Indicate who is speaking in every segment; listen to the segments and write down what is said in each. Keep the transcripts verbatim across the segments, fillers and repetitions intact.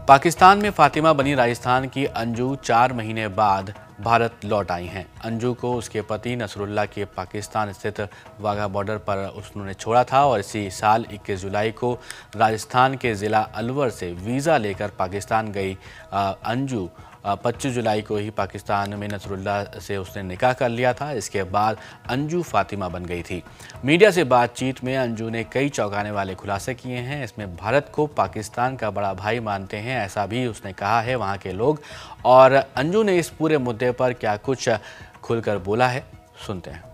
Speaker 1: पाकिस्तान में फातिमा बनी राजस्थान की अंजू चार महीने बाद भारत लौट आई हैं। अंजू को उसके पति नसरुल्लाह के पाकिस्तान स्थित वाघा बॉर्डर पर उन्होंने छोड़ा था और इसी साल इक्कीस जुलाई को राजस्थान के ज़िला अलवर से वीज़ा लेकर पाकिस्तान गई अंजू पच्चीस जुलाई को ही पाकिस्तान में नसरुल्लाह से उसने निकाह कर लिया था। इसके बाद अंजू फातिमा बन गई थी। मीडिया से बातचीत में अंजू ने कई चौंकाने वाले खुलासे किए हैं। इसमें भारत को पाकिस्तान का बड़ा भाई मानते हैं, ऐसा भी उसने कहा है वहाँ के लोग। और अंजू ने इस पूरे मुद्दे पर क्या कुछ खुलकर बोला है, सुनते हैं।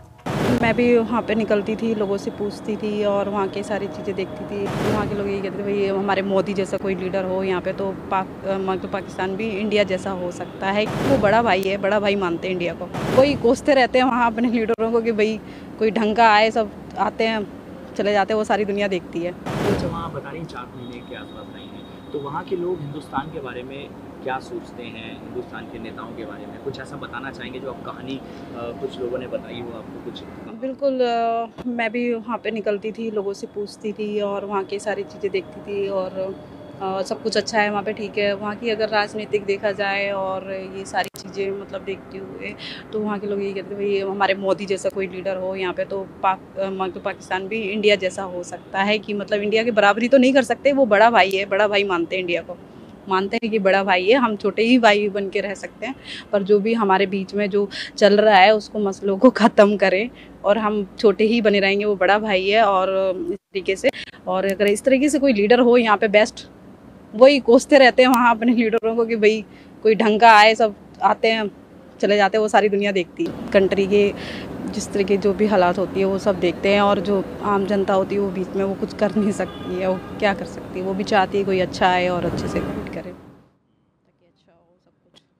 Speaker 2: मैं भी वहाँ पे निकलती थी, लोगों से पूछती थी और वहाँ की सारी चीज़ें देखती थी। वहाँ के लोग यही कहते थे भाई हमारे मोदी जैसा कोई लीडर हो यहाँ पे तो पाक मतलब पाकिस्तान भी इंडिया जैसा हो सकता है। वो बड़ा भाई है, बड़ा भाई मानते हैं इंडिया को। वही कोसते रहते हैं वहाँ अपने लीडरों को कि भाई कोई ढंग का आए, सब आते हैं चले जाते हैं, वो सारी दुनिया देखती है।
Speaker 3: तो वहाँ बता रही चार महीने के आसपास नहीं है, तो वहाँ के लोग हिंदुस्तान के बारे में क्या सोचते हैं, हिंदुस्तान के नेताओं के बारे में कुछ ऐसा बताना चाहेंगे जो आप कहानी आ, कुछ लोगों ने बताई हो आपको कुछ?
Speaker 2: बिल्कुल, आ, मैं भी वहाँ पे निकलती थी, लोगों से पूछती थी और वहाँ की सारी चीज़ें देखती थी और आ, सब कुछ अच्छा है वहाँ पे, ठीक है। वहाँ की अगर राजनीतिक देखा जाए और ये सारी चीज़ें मतलब देखते हुए तो वहाँ के लोग यही कहते हैं भाई हमारे मोदी जैसा कोई लीडर हो यहाँ पे तो पाक मतलब पाकिस्तान भी इंडिया जैसा हो सकता है। कि मतलब इंडिया की बराबरी तो नहीं कर सकते, वो बड़ा भाई है, बड़ा भाई मानते हैं इंडिया को, मानते हैं कि बड़ा भाई है, हम छोटे ही भाई बन के रह सकते हैं, पर जो भी हमारे बीच में जो चल रहा है उसको मसलों को ख़त्म करें और हम छोटे ही बने रहेंगे। वो बड़ा भाई है और इस तरीके से, और अगर इस तरीके से कोई लीडर हो यहाँ पे बेस्ट, वही कोसते रहते हैं वहाँ अपने लीडरों को कि भाई कोई ढंग का आए, सब आते हैं चले जाते हैं, वो सारी दुनिया देखती है। कंट्री के जिस तरीके जो भी हालात होती है वो सब देखते हैं और जो आम जनता होती है वो बीच में वो कुछ कर नहीं सकती है, वो क्या कर सकती है। वो भी चाहती है कोई अच्छा आए और अच्छे से लीड करे ताकि अच्छा हो सब कुछ।